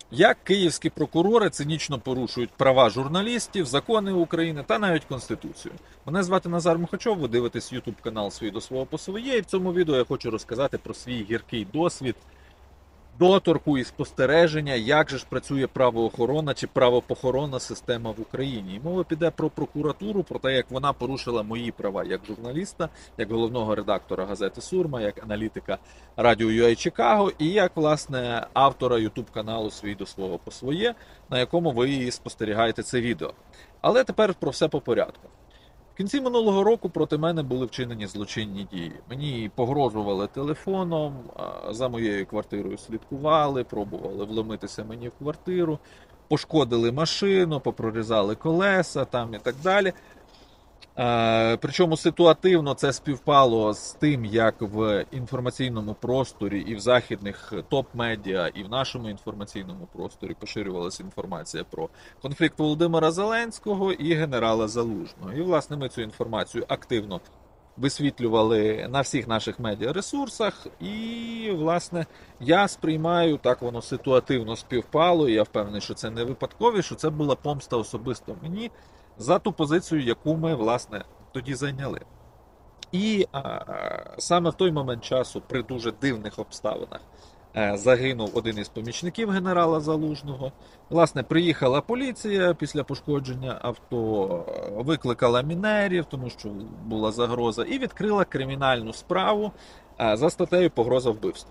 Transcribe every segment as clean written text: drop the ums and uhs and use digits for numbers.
Як київські прокурори цинічно порушують права журналістів, закони України та навіть Конституцію. Мене звати Назар Мухачов, ви дивитесь YouTube канал «Свій до свого по своє», і в цьому відео я хочу розказати про свій гіркий досвід, доторку і спостереження, як же ж працює правоохоронна чи правопохоронна система в Україні. І мова піде про прокуратуру, про те, як вона порушила мої права як журналіста, як головного редактора газети «Сурма», як аналітика радіо UA Чикаго і як, власне, автора YouTube каналу «Свій до свого по своє», на якому ви і спостерігаєте це відео. Але тепер про все по порядку. В кінці минулого року проти мене були вчинені злочинні дії. Мені погрожували телефоном, за моєю квартирою слідкували, пробували вломитися мені в квартиру, пошкодили машину, попрорізали колеса там і так далі. Причому ситуативно це співпало з тим, як в інформаційному просторі і в західних топ-медіа, і в нашому інформаційному просторі поширювалася інформація про конфлікт Володимира Зеленського і генерала Залужного. І, власне, ми цю інформацію активно висвітлювали на всіх наших медіаресурсах. І, власне, я сприймаю, так воно ситуативно співпало, і я впевнений, що це не випадкові, що це була помста особисто мені за ту позицію, яку ми, власне, тоді зайняли. І саме в той момент часу, при дуже дивних обставинах, загинув один із помічників генерала Залужного. Власне, приїхала поліція після пошкодження авто, викликала мінерів, тому що була загроза, і відкрила кримінальну справу за статтею «Погроза вбивства».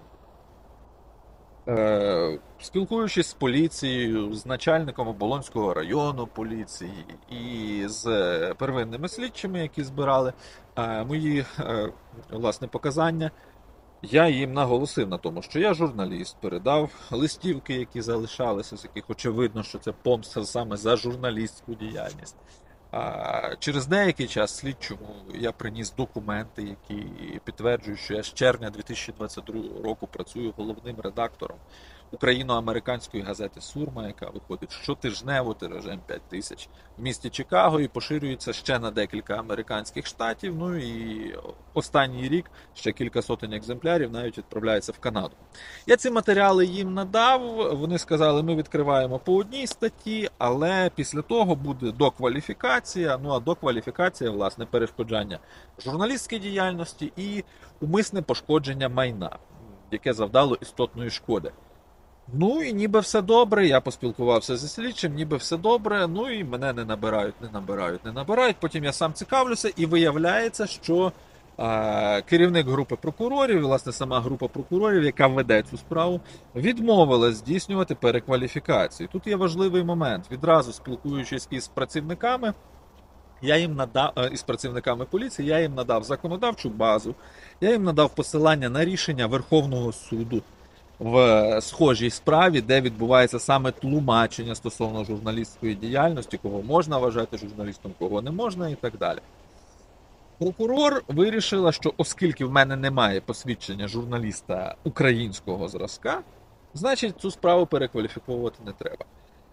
Спілкуючись з поліцією, з начальником Оболонського району поліції і з первинними слідчими, які збирали мої власне показання, я їм наголосив на тому, що я журналіст, передав листівки, які залишалися, з яких очевидно, що це помста саме за журналістську діяльність. Через деякий час слідчому я приніс документи, які підтверджують, що я з червня 2022 року працюю головним редактором україно-американської газети «Сурма», яка виходить щотижнево тиражем 5000 в місті Чикаго і поширюється ще на декілька американських штатів. Ну і останній рік ще кілька сотень екземплярів навіть відправляється в Канаду. Я ці матеріали їм надав, вони сказали, ми відкриваємо по одній статті, але після того буде докваліфікація, ну а докваліфікація, власне, перешкоджання журналістській діяльності і умисне пошкодження майна, яке завдало істотної шкоди. Ну і ніби все добре, я поспілкувався зі слідчим, ніби все добре, ну і мене не набирають, потім я сам цікавлюся і виявляється, що керівник групи прокурорів, власне, сама група прокурорів, яка веде цю справу, відмовилась здійснювати перекваліфікацію. Тут є важливий момент. Відразу спілкуючись із працівниками, із працівниками поліції, я їм надав законодавчу базу, я їм надав посилання на рішення Верховного суду в схожій справі, де відбувається саме тлумачення стосовно журналістської діяльності, кого можна вважати журналістом, кого не можна і так далі. Прокурор вирішила, що оскільки в мене немає посвідчення журналіста українського зразка, значить цю справу перекваліфіковувати не треба.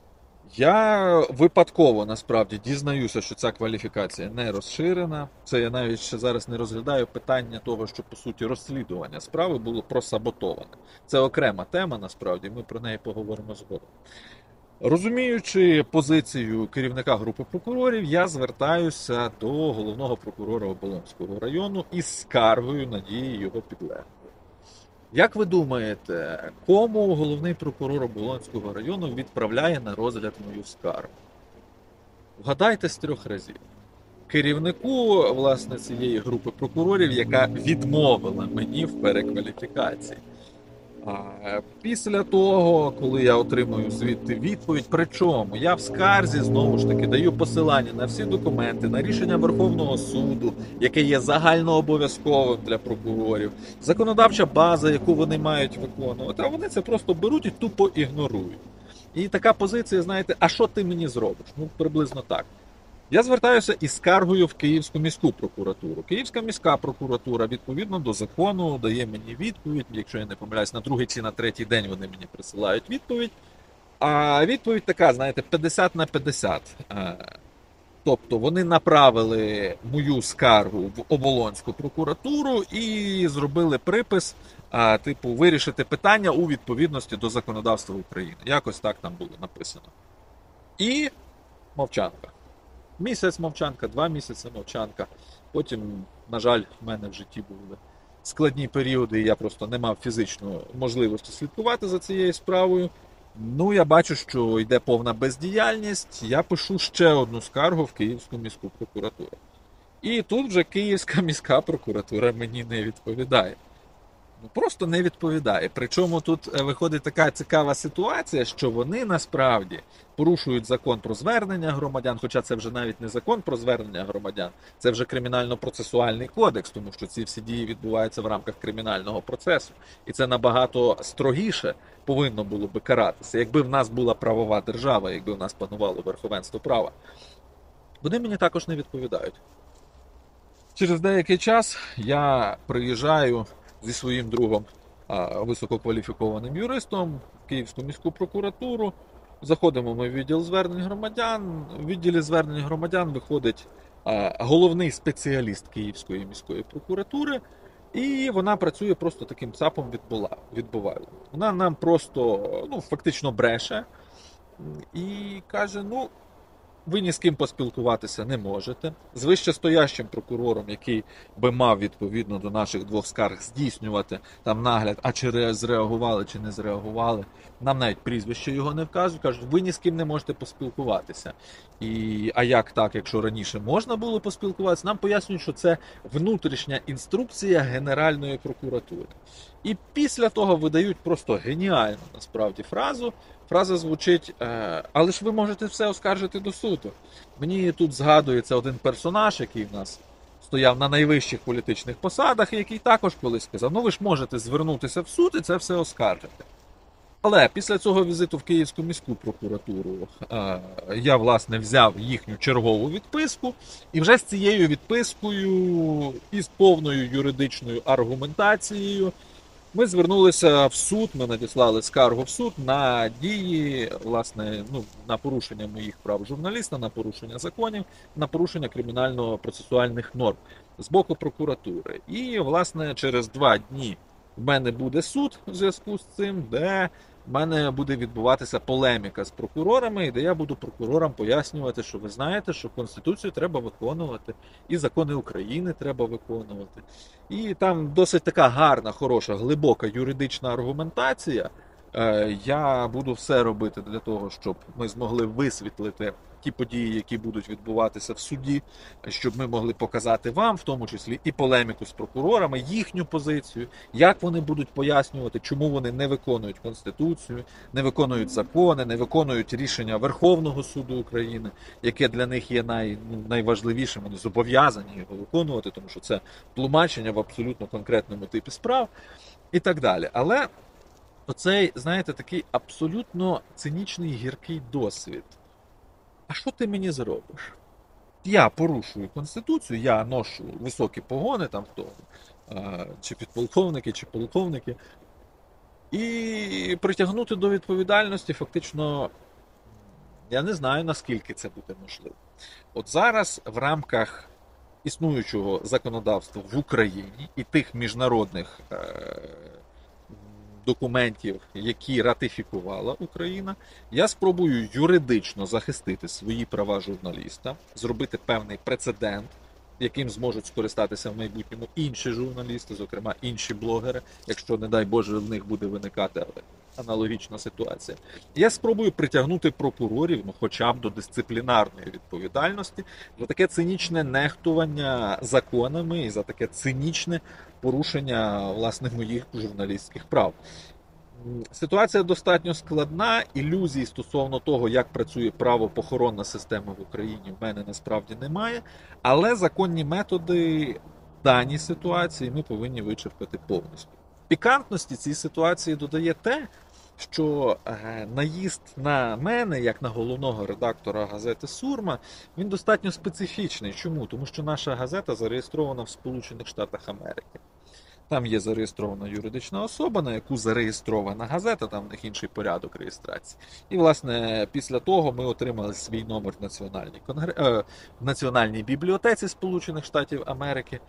Я випадково, насправді, дізнаюся, що ця кваліфікація не розширена. Це я навіть ще зараз не розглядаю питання того, що, по суті, розслідування справи було просаботоване. Це окрема тема, насправді, ми про неї поговоримо згодом. Розуміючи позицію керівника групи прокурорів, я звертаюся до головного прокурора Оболонського району із скаргою на дії його підлеглих. Як ви думаєте, кому головний прокурор Оболонського району відправляє на розгляд мою скаргу? Вгадайте з 3 разів. Керівнику, власне, цієї групи прокурорів, яка відмовила мені в перекваліфікації. Після того, коли я отримую звідти відповідь, причому я в скарзі, знову ж таки, даю посилання на всі документи, на рішення Верховного суду, яке є загальнообов'язковим для прокурорів, законодавча база, яку вони мають виконувати, а вони це просто беруть і тупо ігнорують. І така позиція, знаєте, а що ти мені зробиш? Ну, приблизно так. Я звертаюся із скаргою в Київську міську прокуратуру. Київська міська прокуратура, відповідно до закону, дає мені відповідь. Якщо я не помиляюсь, на другий чи на третій день вони мені присилають відповідь. А відповідь така, знаєте, 50 на 50. Тобто вони направили мою скаргу в Оболонську прокуратуру і зробили припис типу, вирішити питання у відповідності до законодавства України. Якось так там було написано. І мовчанка. Місяць мовчанка, 2 місяці мовчанка. Потім, на жаль, в мене в житті були складні періоди, і я просто не мав фізичної можливості слідкувати за цією справою. Ну, я бачу, що йде повна бездіяльність. Я пишу ще одну скаргу в Київську міську прокуратуру. І тут вже Київська міська прокуратура мені не відповідає. Ну, просто не відповідає. Причому тут виходить така цікава ситуація, що вони насправді порушують закон про звернення громадян, хоча це вже навіть не закон про звернення громадян, це вже кримінально-процесуальний кодекс, тому що ці всі дії відбуваються в рамках кримінального процесу. І це набагато строгіше повинно було би каратися, якби в нас була правова держава, якби в нас панувало верховенство права. Вони мені також не відповідають. Через деякий час я приїжджаю зі своїм другом, висококваліфікованим юристом, в Київську міську прокуратуру. Заходимо ми в відділ звернень громадян. В відділі звернень громадян виходить головний спеціаліст Київської міської прокуратури, і вона працює просто таким ЦАПом відбуває. Вона нам просто фактично бреше і каже: ну, ви ні з ким поспілкуватися не можете. З вищестоящим прокурором, який би мав відповідно до наших 2 скарг здійснювати там нагляд, а чи зреагували, чи не зреагували. Нам навіть прізвище його не вказують. Кажуть, ви ні з ким не можете поспілкуватися. А як так, якщо раніше можна було поспілкуватися? Нам пояснюють, що це внутрішня інструкція Генеральної прокуратури. І після того видають просто геніальну, насправді, фразу. Фраза звучить: але ж ви можете все оскаржити до суду. Мені тут згадується один персонаж, який в нас стояв на найвищих політичних посадах, який також колись сказав: ну ви ж можете звернутися в суд і це все оскаржити. Але після цього візиту в Київську міську прокуратуру я, власне, взяв їхню чергову відписку, і вже з цією відпискою і з повною юридичною аргументацією ми звернулися в суд, ми надіслали скаргу в суд на дії, власне, на порушення моїх прав журналіста, на порушення законів, на порушення кримінально-процесуальних норм з боку прокуратури. І, власне, через 2 дні в мене буде суд в зв'язку з цим, де в мене буде відбуватися полеміка з прокурорами, і де я буду прокурорам пояснювати, що ви знаєте, що Конституцію треба виконувати, і закони України треба виконувати. І там досить така гарна, хороша, глибока юридична аргументація. Я буду все робити для того, щоб ми змогли висвітлити ті події, які будуть відбуватися в суді, щоб ми могли показати вам, в тому числі, і полеміку з прокурорами, їхню позицію, як вони будуть пояснювати, чому вони не виконують Конституцію, не виконують закони, не виконують рішення Верховного суду України, яке для них є найважливішим, вони зобов'язані його виконувати, тому що це тлумачення в абсолютно конкретному типі справ і так далі. Але оцей, знаєте, такий абсолютно цинічний гіркий досвід. А що ти мені зробиш? Я порушую Конституцію, я ношу високі погони там в тому, чи підполковники, чи полковники, і притягнути до відповідальності фактично, я не знаю, наскільки це буде можливо. От зараз в рамках існуючого законодавства в Україні і тих міжнародних документів, які ратифікувала Україна, я спробую юридично захистити свої права журналіста, зробити певний прецедент, яким зможуть скористатися в майбутньому інші журналісти, зокрема інші блогери, якщо, не дай Боже, в них буде виникати аналогічна ситуація. Я спробую притягнути прокурорів, хоча б до дисциплінарної відповідальності, за таке цинічне нехтування законами і за таке цинічне порушення, власне, моїх журналістських прав. Ситуація достатньо складна, ілюзій стосовно того, як працює правоохоронна система в Україні, в мене насправді немає, але законні методи в даній ситуації ми повинні вичерпати повністю. Пікантності цій ситуації додає те, що наїзд на мене, як на головного редактора газети «Сурма», він достатньо специфічний. Чому? Тому що наша газета зареєстрована в Сполучених Штатах Америки. Там є зареєстрована юридична особа, на яку зареєстрована газета, там в них інший порядок реєстрації. І, власне, після того ми отримали свій номер в Національній бібліотеці Сполучених Штатів Америки.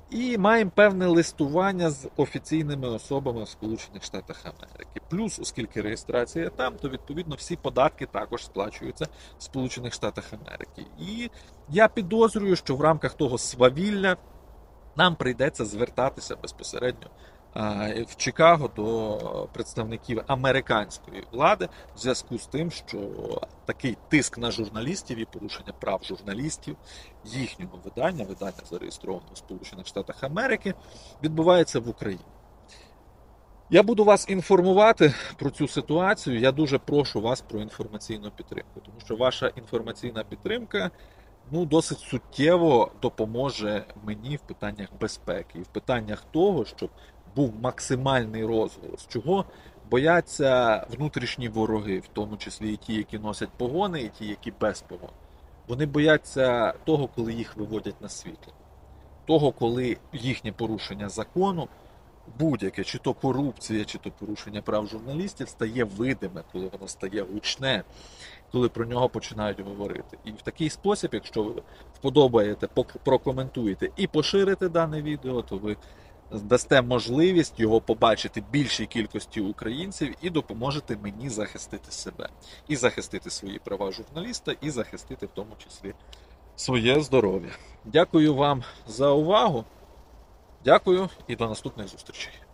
І маємо певне листування з офіційними особами в Сполучених Штатах Америки. Плюс, оскільки реєстрація там, то відповідно всі податки також сплачуються в Сполучених Штатах Америки. І я підозрюю, що в рамках того свавілля нам прийдеться звертатися безпосередньо в Чикаго до представників американської влади в зв'язку з тим, що такий тиск на журналістів і порушення прав журналістів їхнього видання зареєстрованого в Сполучених Штатах Америки, відбувається в Україні. Я буду вас інформувати про цю ситуацію. Я дуже прошу вас про інформаційну підтримку, тому що ваша інформаційна підтримка досить суттєво допоможе мені в питаннях безпеки і в питаннях того, щоб був максимальний розголос, чого бояться внутрішні вороги, в тому числі і ті, які носять погони, і ті, які без погон. Вони бояться того, коли їх виводять на світло, того, коли їхнє порушення закону, будь-яке, чи то корупція, чи то порушення прав журналістів, стає видиме, коли воно стає гучне, коли про нього починають говорити. І в такий спосіб, якщо ви вподобаєте, прокоментуєте і поширите дане відео, то ви дасте можливість його побачити більшій кількості українців і допоможете мені захистити себе. І захистити свої права журналіста, і захистити в тому числі своє здоров'я. Дякую вам за увагу. Дякую і до наступних зустрічей.